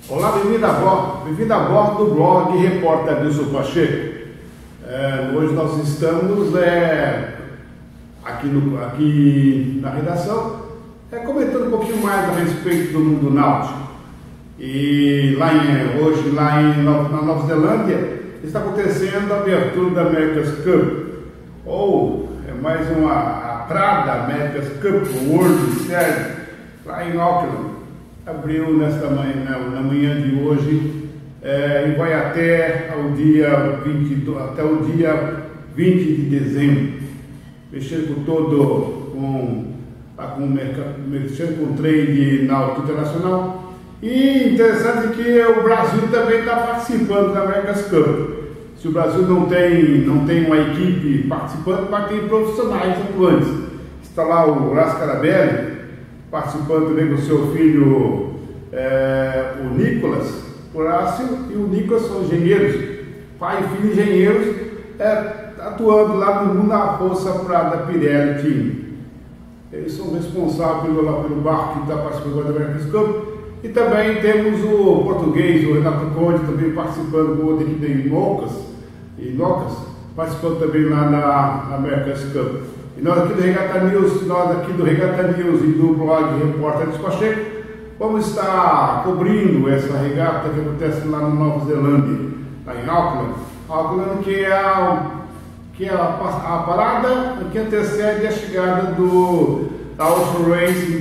Olá, bem-vindo a bordo do blog Repórter Wilson Pacheco. Hoje nós estamos aqui na redação comentando um pouquinho mais a respeito do mundo náutico. E hoje na Nova Zelândia está acontecendo a abertura da America's Cup, ou mais a Prada America's Cup World Series lá em Auckland. Abriu na manhã de hoje e vai até o dia 20 de dezembro, mexendo mexendo com o trade náutico internacional. E interessante que o Brasil também está participando da America's Cup. Se o Brasil não tem uma equipe participando, mas tem profissionais atuantes. Está lá o Horácio Carabelli participando também com o seu filho, o Nicolas Horácio, e o Nicolas são engenheiros, pai e filho engenheiros, atuando lá no mundo da Força Prada Pirelli Team. Eles são responsáveis pelo barco que está participando da America's Cup. E também temos o português, o Renato Conde, também participando com outra equipe em Nocas, participando também lá na America's Cup. E nós aqui do Regata News e do blog Repórter Wilson Pacheco vamos estar cobrindo essa regata que acontece lá na Nova Zelândia, lá em Auckland, que é a parada que antecede a chegada da Ocean Race em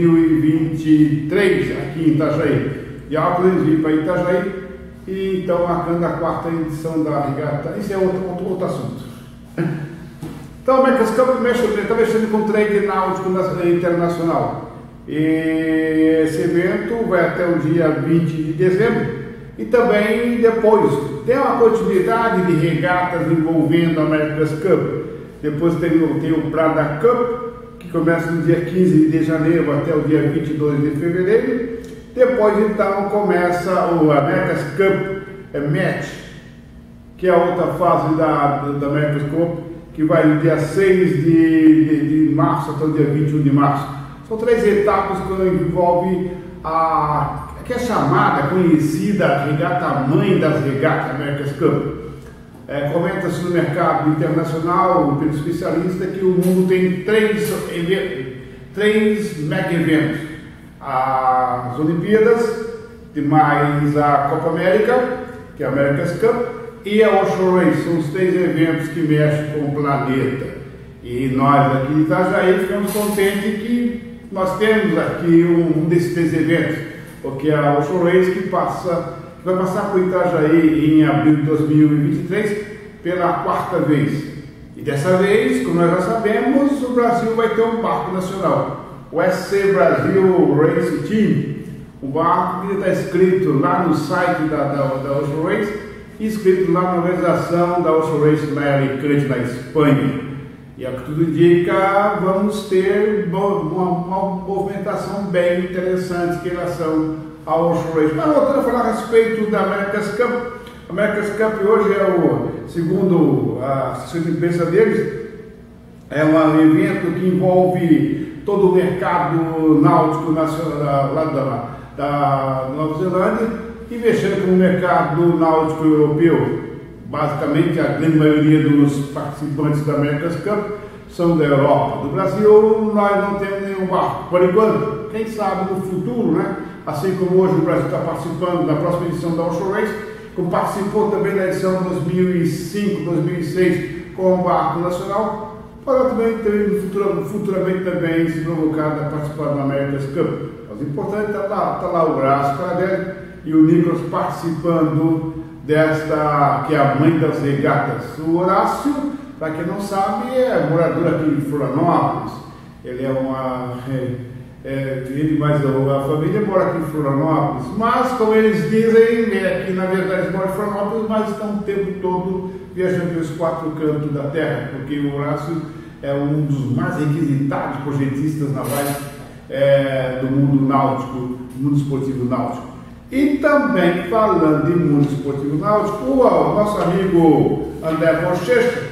2023 aqui em Itajaí. De Auckland vim para Itajaí e estão marcando a 4ª edição da regata. Isso é outro assunto. Então, a America's Cup está mexendo com o trade náutico internacional. E esse evento vai até o dia 20 de dezembro. E também depois tem uma continuidade de regatas envolvendo a America's Cup. Depois tem o Prada Cup, que começa no dia 15 de janeiro até o dia 22 de fevereiro. Depois, então, começa o America's Cup Match, que é a outra fase da America's Cup, que vai do dia 6 de março até o dia 21 de março. São 3 etapas que envolvem que é chamada, conhecida regata mãe das regatas, America's Cup. Comenta-se no mercado internacional, pelo especialista, que o mundo tem 3 mega eventos: as Olimpíadas, mais a Copa América, que é a America's Cup, e a Ocean Race. São os 3 eventos que mexem com o planeta. E nós aqui em Itajaí ficamos contentes que nós temos aqui um desses 3 eventos, porque a Ocean Race que vai passar por Itajaí em abril de 2023 pela 4ª vez. E dessa vez, como nós já sabemos, o Brasil vai ter um barco nacional, o SC Brasil Race Team, um barco que está escrito lá no site da Ocean Race e escrito lá na organização da Ocean Race lá em Alicante, na Espanha. E a que tudo indica, vamos ter uma movimentação bem interessante em relação ao Ocean Race. Mas voltando a falar a respeito da America's Cup, a America's Cup hoje segundo a assessoria de imprensa deles, é um evento que envolve todo o mercado náutico nacional lá da Nova Zelândia e mexendo com o mercado náutico europeu. Basicamente, a grande maioria dos participantes da America's Cup são da Europa. Do Brasil, nós não temos nenhum barco, por enquanto. Quem sabe no futuro, né? Assim como hoje o Brasil está participando da próxima edição da Ocean Race, como participou também da edição 2005, 2006 com o barco nacional, pode também ter futuramente também se provocado a participar da America's Cup. Mas o importante está lá o Horácio Carabelli e o Nicolas participando desta, que é a mãe das regatas. O Horácio, para quem não sabe, é morador aqui de Florianópolis. Ele ele mais a família mora aqui em Florianópolis, mas como eles dizem, que na verdade eles moram em Florianópolis, mas estão o tempo todo viajando pelos 4 cantos da terra, porque o Horácio é um dos mais requisitados projetistas navais do mundo náutico, do mundo esportivo náutico. E também, falando de mundo esportivo náutico, o nosso amigo André Bochecha,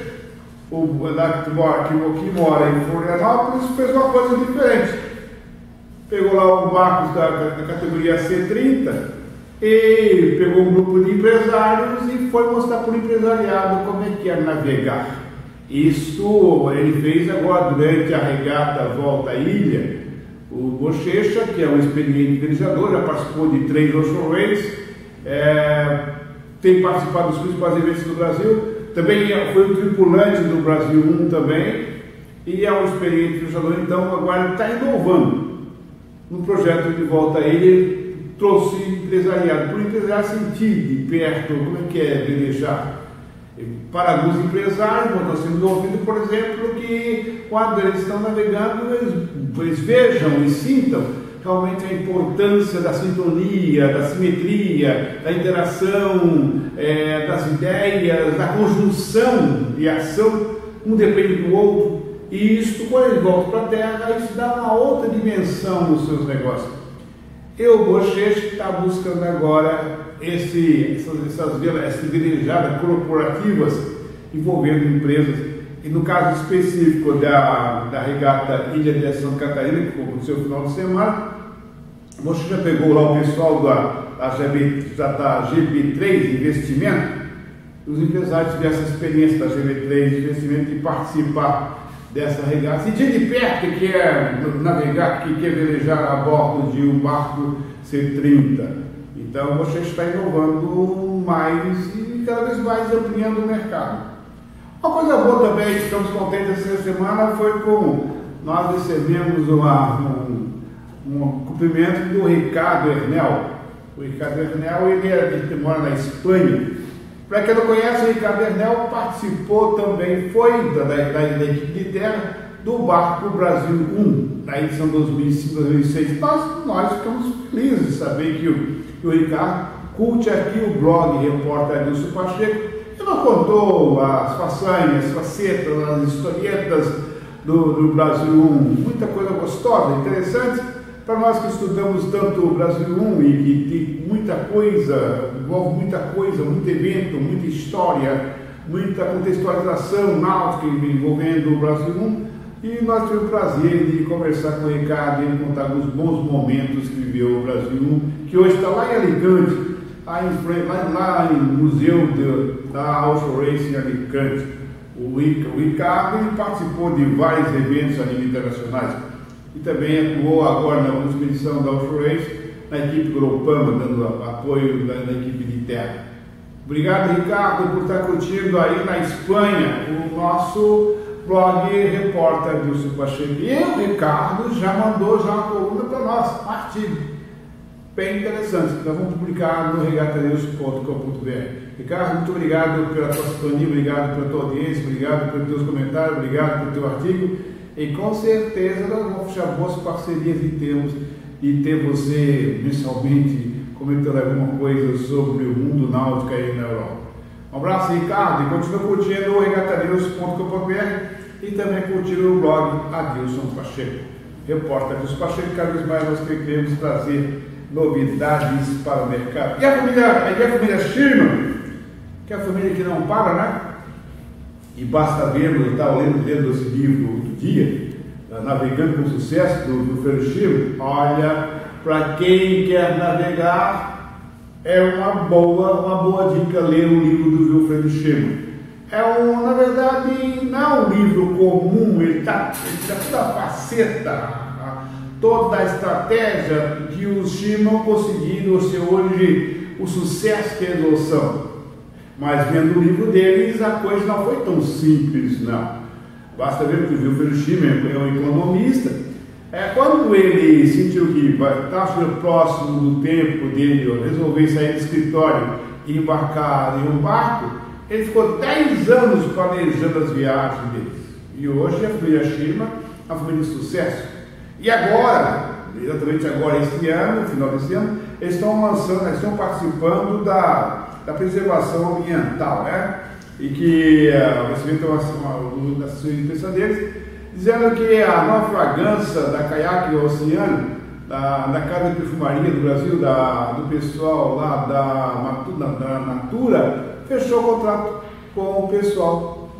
que mora em Florianópolis, fez uma coisa diferente. Pegou lá o barco da categoria C30 e pegou um grupo de empresários e foi mostrar para o empresariado como é que é navegar. Isso ele fez agora durante a regata Volta à Ilha. O Bochecha, que é um experiente velejador, já participou de 3 offshore races, tem participado dos principais eventos do Brasil, também foi um tripulante do Brasil 1 também, e é um experiente velejador. Então agora ele está inovando no projeto de Volta à Ilha. Trouxe empresariado, para o empresariado sentir de perto como é que é velejar. Para alguns empresários, nós temos ouvido, por exemplo, que quando eles estão navegando, eles vejam e sintam realmente a importância da sintonia, da simetria, da interação, das ideias, da conjunção e ação, um depende do outro. E isso, quando eles voltam para a Terra, isso dá uma outra dimensão nos seus negócios. E o Bochecha está buscando agora essas velejadas corporativas envolvendo empresas. E no caso específico da regata Ilha de Santa Catarina, que aconteceu no final de semana, o Bochecha pegou lá o pessoal da GB3 Investimento. Os empresários tiveram essa experiência da GB3 Investimento de participar dessa regata, sentir de perto que é navegar, que é velejar a bordo de um barco C30. Então você está inovando mais e cada vez mais ampliando o mercado. Uma coisa boa também, que estamos contentes essa semana, foi com nós recebemos um cumprimento do Ricardo Ernel. O Ricardo Ernel, ele mora na Espanha. Para quem não conhece, o Ricardo Ernel participou também, foi da equipe de terra do barco Brasil 1, na edição 2005-2006. Nós ficamos felizes de saber que o Ricardo curte aqui o blog Repórter Adilson Pacheco e nos contou as façanhas, as facetas, as historietas do Brasil 1, muita coisa gostosa, interessante. Para nós que estudamos tanto o Brasil 1 e que tem muita coisa, envolve muita coisa, muito evento, muita história, muita contextualização náutica envolvendo o Brasil 1, e nós tivemos o prazer de conversar com o Ricardo e contar alguns bons momentos que viveu o Brasil 1, que hoje está lá em Alicante, lá no Museu da Offshore Racing em Alicante. O Ricardo participou de vários eventos a nível internacionais. E também atuou agora na expedição da Offshore Race, na equipe Gropama, dando apoio na equipe de terra. Obrigado, Ricardo, por estar curtindo aí na Espanha o nosso blog Repórter Adilson Pacheco. E o Ricardo já mandou uma coluna para nós, um artigo bem interessante, que nós vamos publicar no regatanews.com.br. Ricardo, muito obrigado pela tua sintonia, obrigado pela tua audiência, obrigado pelos teus comentários, obrigado pelo teu artigo. E com certeza nós vamos fechar boas parcerias e ter você mensalmente comentando alguma coisa sobre o mundo náutico aí na Europa. Um abraço, Ricardo, e continua curtindo o regatanews.com.br e também curtindo o blog Adilson Pacheco. Repórter Adilson Pacheco, cada vez mais nós queremos trazer novidades para o mercado. E a família Schirmer, que é a família que não para, né? E basta ver, eu estava lendo esse livro outro dia, Navegando com Sucesso, do Freire Schirmer. Olha, para quem quer navegar, é uma boa dica ler o livro do Wilfred Schirmer. Na verdade, não é um livro comum, ele está toda a faceta, toda a estratégia que os Schirmer conseguiram ser hoje o sucesso que eles são. Mas vendo o livro deles, a coisa não foi tão simples, não. Basta ver que o Wilfred Schirmer é um economista. Quando ele sentiu que estava próximo do tempo dele resolver sair do escritório e embarcar em um barco, ele ficou 10 anos planejando as viagens deles. E hoje a família Schirmer é uma família de sucesso. E agora, exatamente agora, esse ano, no final desse ano, eles estão participando da preservação ambiental, né? E que você vê uma das suas deles, dizendo que a naufragância da caiaque oceano, da Casa de Perfumaria do Brasil, do pessoal lá da Natura, fechou o contrato com o pessoal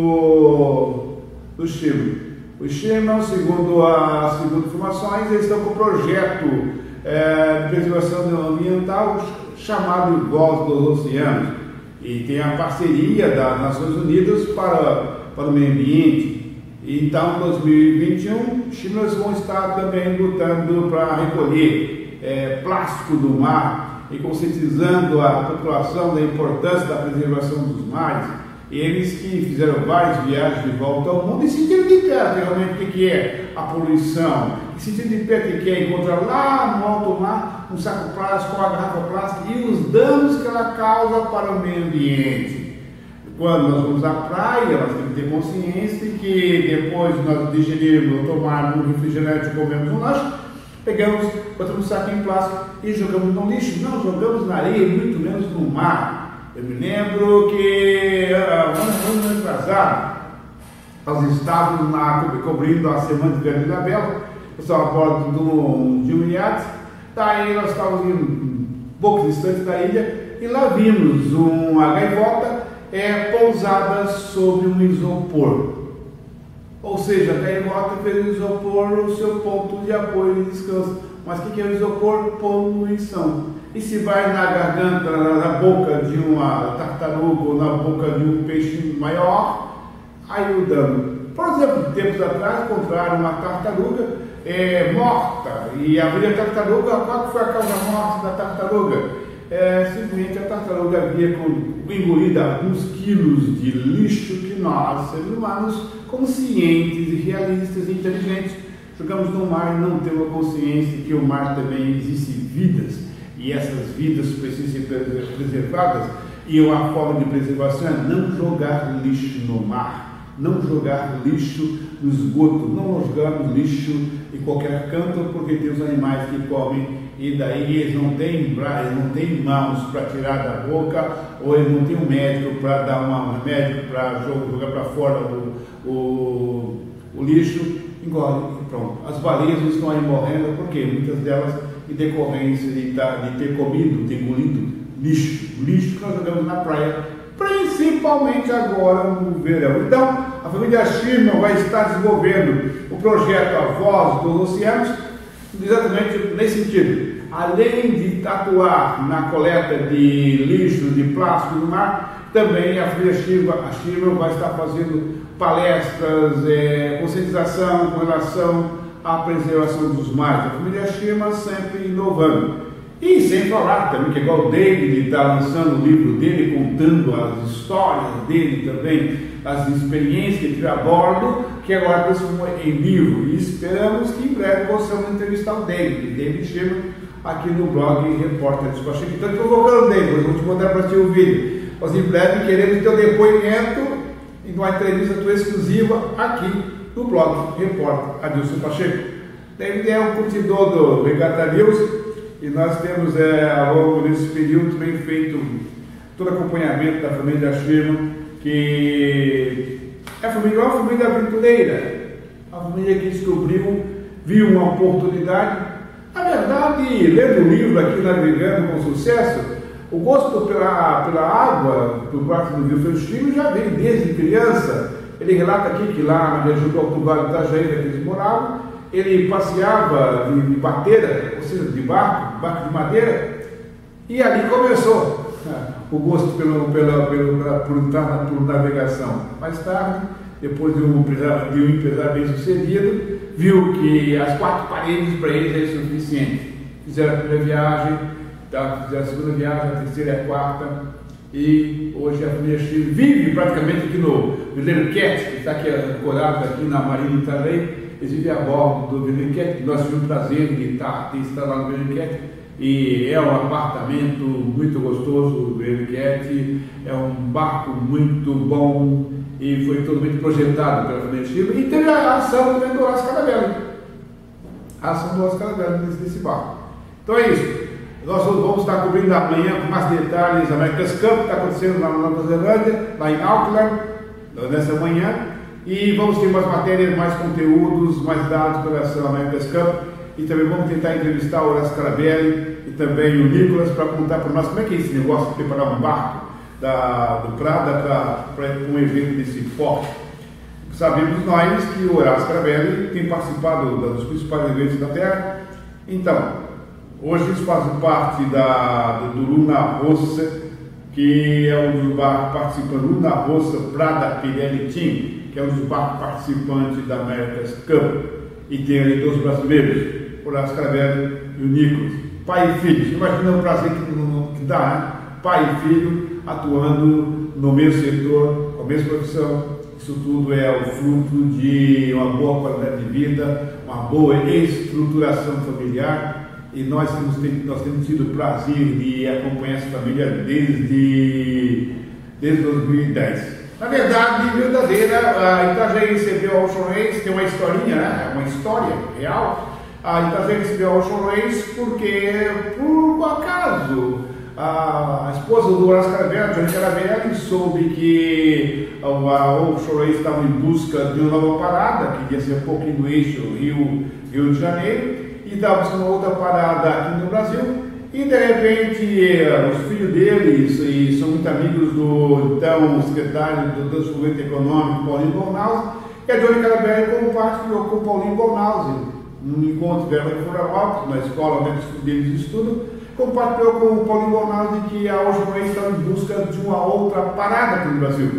do Schirmer. O Schirmer, segundo informações, eles estão com o projeto de preservação ambiental chamado Voz dos Oceanos, e tem a parceria das Nações Unidas para o meio ambiente. Então, em 2021, os chineses vão estar também lutando para recolher plástico do mar e conscientizando a população da importância da preservação dos mares. Eles que fizeram várias viagens de volta ao mundo e sentiram de perto realmente o que é a poluição, e sentiram de perto o que é encontrar lá no alto mar um saco plástico, uma garrafa plástica e os danos que ela causa para o meio ambiente. Quando nós vamos à praia, nós temos que ter consciência que depois de nós digerirmos ou tomarmos um refrigerante ou comermos um lanche, pegamos, botamos um saquinho plástico e jogamos no lixo. Não, jogamos na areia, muito menos no mar. Eu me lembro que ano atrasado nós estávamos cobrindo a Semana de Vila Bela, eu estava a bordo de um iate, daí nós estávamos um pouco distante da ilha e lá vimos uma gaivota pousada sobre um isopor. Ou seja, a gaivota fez o isopor o seu ponto de apoio e descanso. Mas o que é o isopor? Poluição. E se vai na garganta, na boca de uma tartaruga ou na boca de um peixe maior, aí o dano. Por exemplo, tempos atrás encontraram uma tartaruga morta. E abriu a tartaruga. Qual foi a causa morte da tartaruga? Simplesmente a tartaruga havia engolido alguns quilos de lixo que nós, seres humanos, conscientes e realistas e inteligentes, jogamos no mar e não temos a consciência que o mar também existe vidas, e essas vidas precisam ser preservadas, e a forma de preservação é não jogar lixo no mar, não jogar lixo no esgoto, não jogar lixo em qualquer canto, porque tem os animais que comem, e daí eles não têm mãos para tirar da boca, ou eles não têm um médico para dar um remédio para jogar para fora o lixo, engole e pronto. As baleias estão aí morrendo, porque muitas delas em decorrência de ter comido, ter engolido lixo que nós jogamos na praia, principalmente agora no verão. Então, a família Schirmer vai estar desenvolvendo o projeto A Voz dos Oceanos, exatamente nesse sentido. Além de atuar na coleta de lixo, de plástico no mar, também a família Schirmer vai estar fazendo palestras, conscientização com relação à preservação dos mares. A família Schirmer sempre inovando. E sem falar também que igual o David está lançando o livro dele, contando as histórias dele também, as experiências que teve a bordo, que agora transformou em livro. E esperamos que em breve possamos entrevistar o David Schirmer, aqui no blog Repórter Despachante. Então, estou colocando o David, vou te mandar para ti o vídeo. Mas em breve queremos ter o depoimento em uma entrevista tua exclusiva aqui no blog Repórter Adilson Pacheco. David é um curtidor do Regata News. E nós temos, ao longo desse período, também feito todo acompanhamento da família Schirmer, que é uma família aventureira, uma família que descobriu, viu uma oportunidade. Na verdade, lendo o livro aqui, Navegando com Sucesso, o gosto pela água, por parte do Wilfred Schirmer, já veio desde criança. Ele relata aqui que lá na região do Alto Vale do Itajaí, que eles moravam, ele passeava de bateira, ou seja, de barco de madeira, e ali começou o gosto por navegação. Mais tarde, depois de um empresário bem sucedido, viu que as 4 paredes para eles eram suficientes. Fizeram a primeira viagem, fizeram a segunda viagem, a terceira e a quarta, e hoje a família Schirmer vive praticamente aqui no Veleiro Cat, que está aqui ancorado aqui na Marinha de Itajaí. Eles vivem a bordo do Veleiro Cat. Nós tivemos o prazer de estar lá no Veleiro Cat, e é um apartamento muito gostoso. O Veleiro Cat é um barco muito bom e foi totalmente projetado pela família Schirmer, e teve a ação também do Horácio Carabelli, nesse barco. Então é isso. Nós vamos estar cobrindo amanhã com mais detalhes. A America's Cup está acontecendo lá na Nova Zelândia, lá em Auckland, nessa manhã. E vamos ter mais matérias, mais conteúdos, mais dados com relação à America's Cup. E também vamos tentar entrevistar o Horácio Carabelli e também o Nicolas para contar para nós como é que é esse negócio de preparar um barco do Prada para um evento desse porte. Sabemos nós que o Horácio Carabelli tem participado dos principais eventos da Terra. Então, Hoje eles fazem parte do Luna Rossa, que é um dos barcos participantes, Luna Rossa Prada Pirelli Team, que é um dos barcos participantes da America's Cup, e tem ali 2 brasileiros, Horácio Caravelli e o Nicolas, pai e filho. Imagina o prazer que dá, né? Pai e filho atuando no mesmo setor, com a mesma profissão. Isso tudo é o fruto de uma boa qualidade de vida, uma boa estruturação familiar, e nós temos tido o prazer de acompanhar essa família desde 2010. Na verdade, verdadeira, a Itajaí recebeu a Ocean Race, tem uma historinha, né? Uma história real. A Itajaí recebeu a Ocean Race porque, por um acaso, a esposa do Horácio Caravelli, Johnny Caravelli, soube que a Ocean Race estava em busca de uma nova parada, que ia ser um pouquinho do eixo Rio de Janeiro, e estava buscando outra parada aqui no Brasil. E de repente, os filhos deles, e são muito amigos do então secretário do Desenvolvimento Econômico, Paulinho Bornhausen, e a Johnny Caravelli compartilhou com o Paulinho Bornhausen, num encontro dela em Florianópolis, na escola onde eles estudam, compartilhou com o Paulinho Bornhausen que a Ocean Race estava em busca de uma outra parada aqui no Brasil.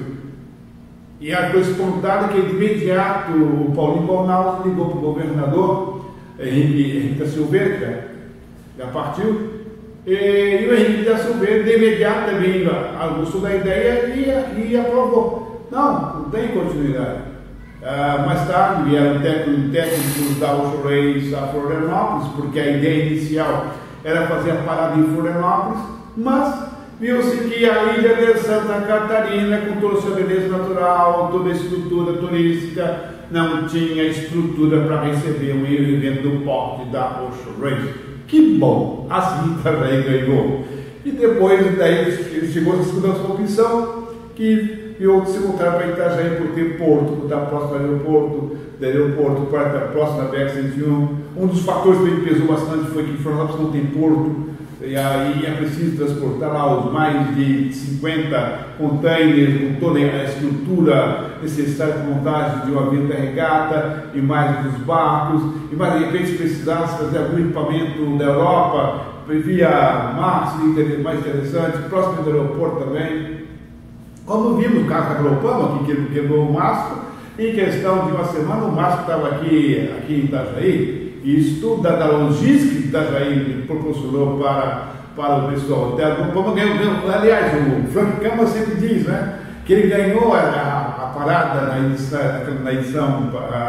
E a coisa espontânea que de imediato o Paulinho Bornhausen ligou para o governador Henrique da Silveira, já partiu. E o Henrique da Silveira de imediato também gostou da ideia e aprovou. Não tem continuidade. Mais tarde vieram técnicos da Ocean Race a Florianópolis, porque a ideia inicial era fazer a parada em Florianópolis, mas viu-se que a ilha de Santa Catarina, com toda a sua beleza natural, toda a estrutura turística, não tinha estrutura para receber um evento do porte da Ocean Race. Que bom, assim também ganhou. E depois daí chegou a segunda opção, que eu se voltar para Itajaí por ter porto, da próxima aeroporto para a próxima BR-101. Um dos fatores que pesou bastante foi que Florianópolis não tem porto, e aí é preciso transportar lá os mais de 50 containers com toda a estrutura necessária para a montagem de um avião da regata e mais dos barcos, e mais de repente precisasse fazer algum equipamento da Europa via Marte, mais interessante, próximo do aeroporto também. Como vimos o caso da Global, que quebrou o mastro, em questão de uma semana o mastro estava aqui em Itajaí. E isso da logística que Itajaí proporcionou para o pessoal. Aliás, o Frank Câmara sempre diz, né, que ele ganhou a parada na edição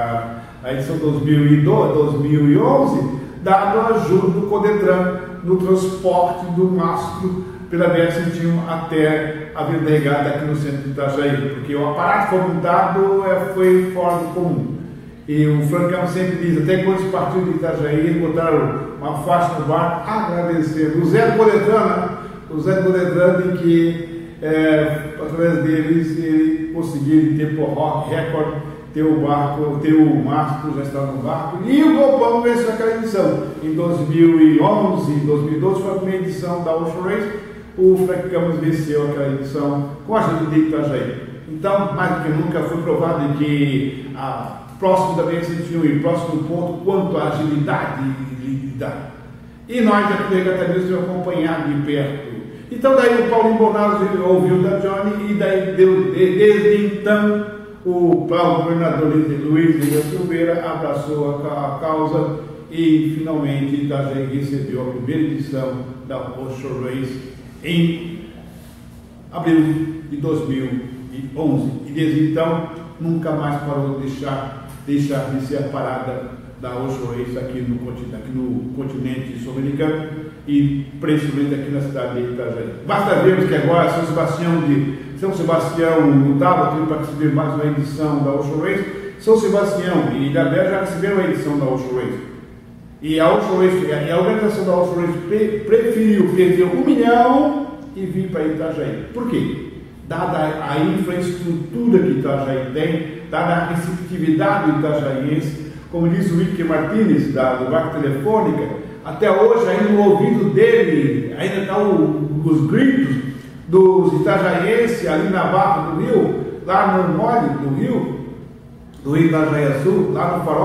2011, dado a ajuda do Codetran no transporte do mastro pela BR-101 até a Avenida Regata aqui no centro de Itajaí, porque o aparato que foi montado foi fora do comum. E o Francão sempre diz, até quando eles partiram de Itajaí, eles botaram uma faixa no barco, agradecendo o Zé do Boletran, de que através deles ele conseguiu ter por recorde, ter o mastro já estava no barco, e o Global venceu aquela edição. Em 2011, 2012 foi a primeira edição da Ocean Race, o Frank Campos venceu aquela edição com a ajuda de Itajaí. Então, mais do que nunca, foi provado que próximo da BR-101 e próximo do ponto, quanto à agilidade e liquidez. E nós aqui da Regata News temos acompanhado de perto. Então daí o Paulinho Bornhausen ouviu da Johnny e daí desde então o governador Luiz Lira Silveira abraçou a causa e finalmente Itajaí recebeu a primeira edição da Ocean Race em abril de 2011. E desde então nunca mais parou de deixar de ser a parada da Ocean Race aqui no continente sul-americano e principalmente aqui na cidade de Itajaí. Basta vermos que agora São Sebastião lutava para receber mais uma edição da Ocean Race. São Sebastião e Ilhabela já receberam a edição da Ocean Race. E a organização da Ocean Race preferiu perder 1 milhão e vir para Itajaí. Por quê? Dada a infraestrutura que Itajaí tem, dada a receptividade do itajaiense, como diz o Rick Martinez, do Barco Telefônica, até hoje, ainda no ouvido dele, ainda estão os gritos dos itajaienses ali na Barra do Rio, lá no Mole do Rio Itajaí Sul, lá no Farol,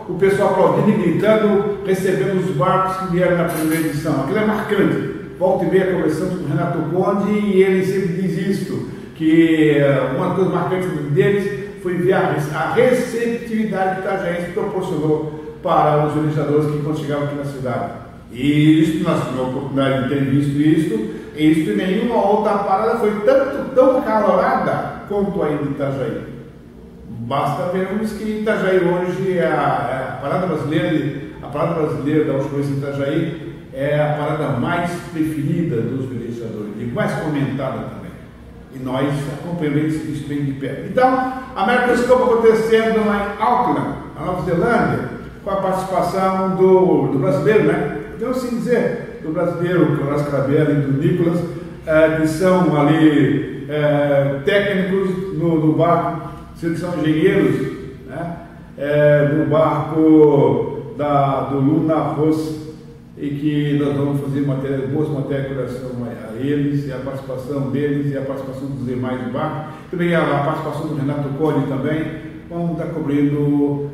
o pessoal aplaudindo e gritando, recebendo os barcos que vieram na primeira edição. Aquilo é marcante. Volta e meia conversando com o Renato Conde e ele sempre diz isso, que uma coisa marcante deles foi ver a receptividade que Itajaense proporcionou para os legisladores que quando chegavam aqui na cidade. E isso, nós tivemos a oportunidade de ter visto isso, e nenhuma outra parada foi tão calorada quanto a de Itajaí. Basta vermos que Itajaí hoje é a parada brasileira da Auschwitz em Itajaí é a parada mais preferida dos legisladores e mais comentada também. E nós acompanhamos isso bem de perto. Então, a America's Cup acontecendo lá em Auckland, na Nova Zelândia, com a participação do brasileiro, né? Podemos assim dizer, do brasileiro, do Carlos Cabela e do Nicolas, que são ali técnicos no barco, que são engenheiros, né? No barco do Luna Ross, e que nós vamos fazer boas matérias de coração a eles, e a participação deles, e a participação dos demais do barco, também a participação do Renato Conde também. Vamos estar cobrindo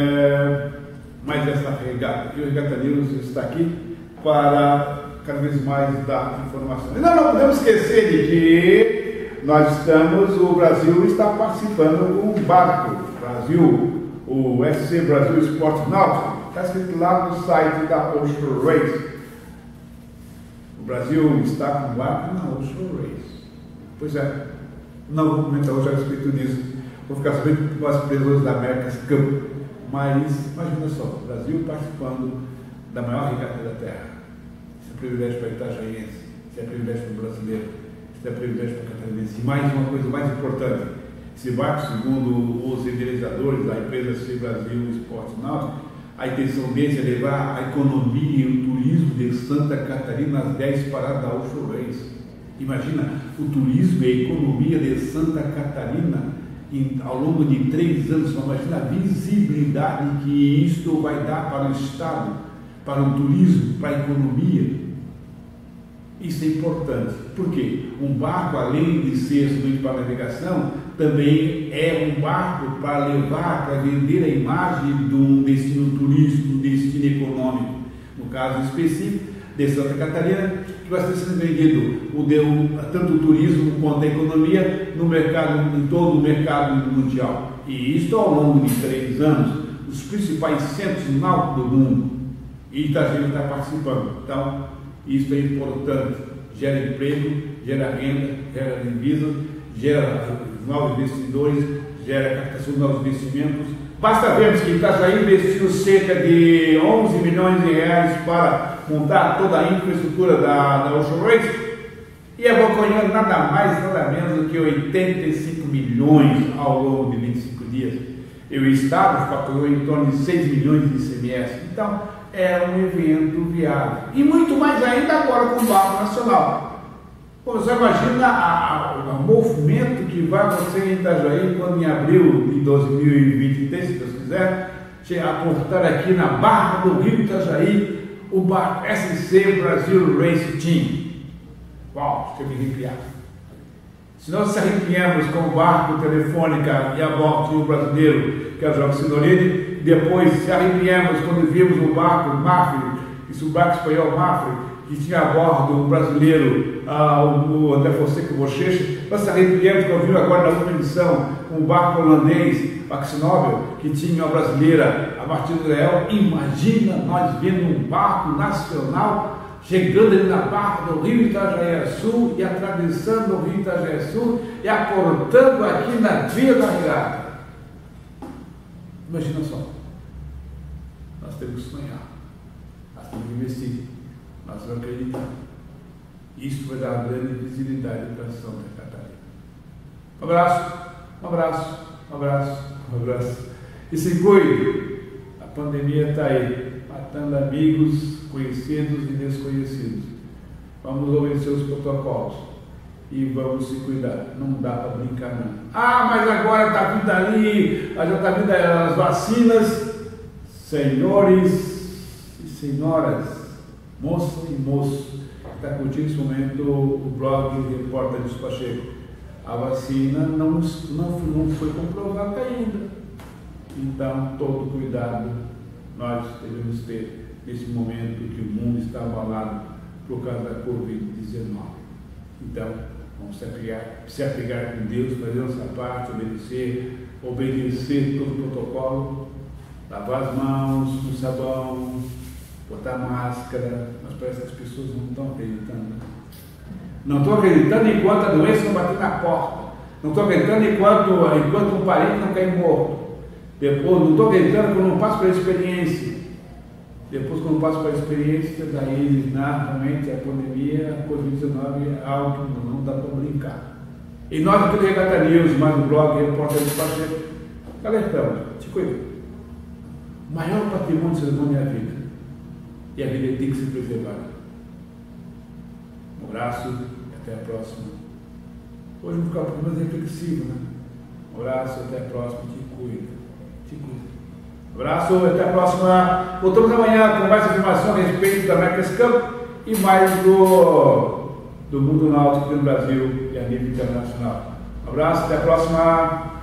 mais essa regata, e o Regata News está aqui para cada vez mais dar informação. E não podemos esquecer de que o Brasil está participando com um barco, o SC Brasil Esporte Náutico. Está escrito lá no site da Ocean Race. O Brasil está com barco na Ocean Race. Pois é, não vou comentar hoje a respeito disso. Vou ficar sabendo com as pessoas da America's Cup. Mas imagina só, o Brasil participando da maior regata da Terra. Isso é privilégio para Itajaense, isso é privilégio para o brasileiro, isso é privilégio para o catarinense. E mais uma coisa mais importante, esse barco, segundo os idealizadores da empresa SC Brasil Esporte Náutico, a intenção deles é levar a economia e o turismo de Santa Catarina às 10 paradas da Ocean Race. Imagina o turismo e a economia de Santa Catarina ao longo de 3 anos. Imagina a visibilidade que isto vai dar para o Estado, para o turismo, para a economia. Isso é importante. Por quê? Um barco, além de ser somente para navegação, também é um barco para levar, para vender a imagem de um destino turístico, um destino econômico. No caso específico de Santa Catarina, que vai estar sendo vendido tanto o turismo quanto a economia no mercado, em todo o mercado mundial. E isso ao longo de 3 anos, os principais centros náuticos do mundo. E Itajaí está participando. Então, isso é importante. Gera emprego, gera renda, gera divisas, gera novos investidores, gera captação de novos investimentos. Basta vermos que Itajaí investiu cerca de 11 milhões de reais para montar toda a infraestrutura da Ocean Race e abocanhando nada mais, nada menos do que 85 milhões ao longo de 25 dias. E o Estado faturou em torno de 6 milhões de ICMS. Então, é um evento viável. E muito mais ainda agora com o Barco Nacional. Você imagina o movimento que vai acontecer em Itajaí quando em abril de 2023, se Deus quiser, aportar aqui na Barra do Rio Itajaí o barco SC Brasil Race Team. Uau, fiquei arrepiado. Se nós se arrepiamos com o barco Telefônica e a bordo o brasileiro, que é o João Signorini, depois se arrepiamos quando vimos o barco Mafre, isso o barco espanhol Mafre, que tinha a bordo o brasileiro, o André Fonseca Bochecha. Nós se arrepiamos quando vimos agora na última edição um barco holandês, Axnobel, que tinha a brasileira, a Martina Leal. Imagina nós vendo um barco nacional chegando ali na barra do Rio Itajaí-Sul e atravessando o Rio Itajaí-Sul e aportando aqui na via da regata. Imagina só, nós temos que sonhar, nós temos que investir, nós vamos acreditar. Isso vai dar grande visibilidade para a Santa Catarina. Um abraço, um abraço, um abraço, um abraço. E se cuide, a pandemia está aí, matando amigos, conhecidos e desconhecidos. Vamos obedecer os protocolos e vamos se cuidar. Não dá para brincar não. Mas agora está vindo ali, já está vindo as vacinas. Senhores e senhoras, moço e moço, que está curtindo nesse momento o blog Repórter de Pacheco. A vacina não foi comprovada ainda. Então, todo cuidado nós devemos ter nesse momento que o mundo está abalado por causa da Covid-19. Então, vamos se apegar com Deus, fazer nossa parte, obedecer todo o protocolo, lavar as mãos com sabão, botar máscara, mas parece que as pessoas não estão acreditando. Não estão acreditando enquanto a doença não bater na porta. Não estou acreditando enquanto um parente não cai morto. Depois, não estou acreditando quando não passo pela experiência. Depois, quando passo pela experiência, daí, realmente, a pandemia, a Covid-19 é algo que não dá para brincar. E nós, aqui do Regata News, mais um blog, Repórter do Pacheco, alertamos, te cuida. O maior patrimônio do ser humano é a vida. E a vida tem que ser preservada. Um abraço e até a próxima. Hoje eu vou ficar um pouco mais reflexivo, né? Um abraço, até a próxima, te cuida. Te cuida. Um abraço, até a próxima. Voltamos amanhã com mais informação a respeito da America's Cup e mais do mundo náutico no Brasil e a nível internacional. Um abraço, até a próxima.